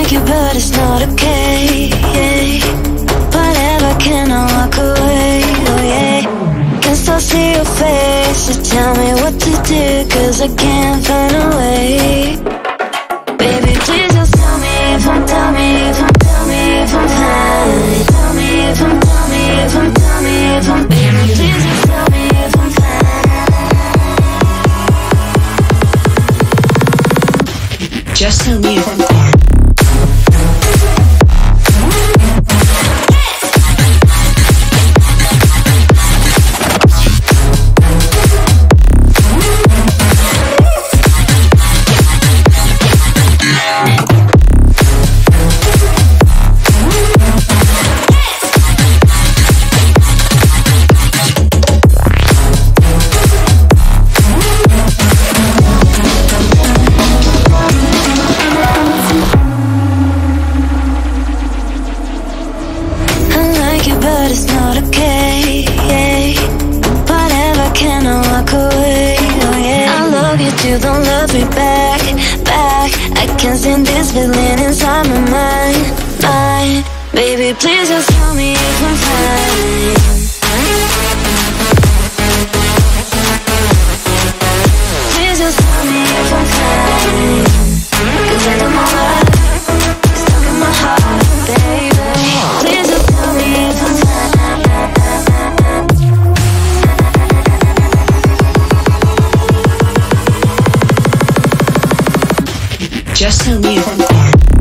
like you, but it's not okay. Whatever, can I walk away? Oh yeah. Can still see your face, so tell me what to do, 'cause I can't find a way. Baby, please just tell me if I'm, tell me if I'm, tell me if I'm fine. Tell me if I'm, tell me if I'm, tell me if I'm. Baby, please just tell me if I'm fine. Just tell me if I'm fine. But it's not okay. Whatever, can I walk away? Oh yeah. I love you too, don't love me back. I can't stand this feeling inside my mind. Baby, please just tell me if I'm fine. Please just tell me if I'm fine, 'cause I know my life is stuck in my heart, baby. Please just tell me if I'm fine. Just tell me if I'm fine.